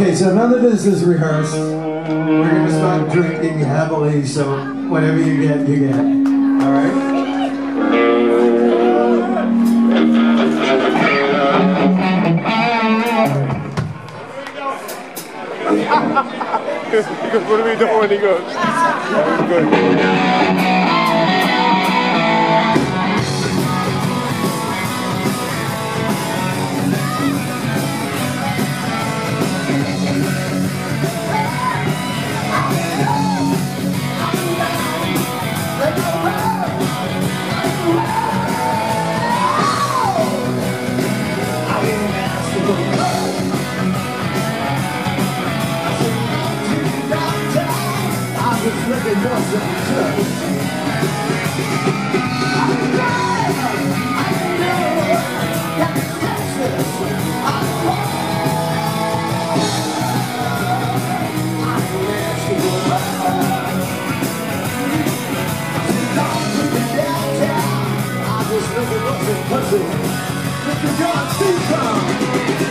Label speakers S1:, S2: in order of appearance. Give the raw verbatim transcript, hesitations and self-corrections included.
S1: Okay, so none of this is rehearsed. We're gonna start drinking heavily, so whatever you get, you get. All right?
S2: He goes, what are we doing when he goes? That was good.
S1: Pussy, Mister John C.